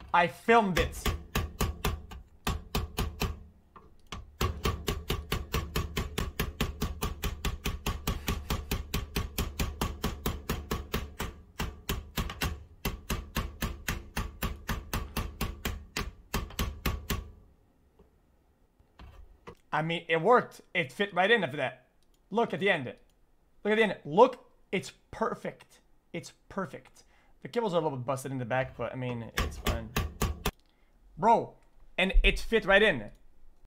I filmed it. I mean, it worked. It fit right in after that. Look at the end. Look at the end. Look, it's perfect. It's perfect. The cables are a little bit busted in the back, but I mean, it's fine. Bro, and it fit right in.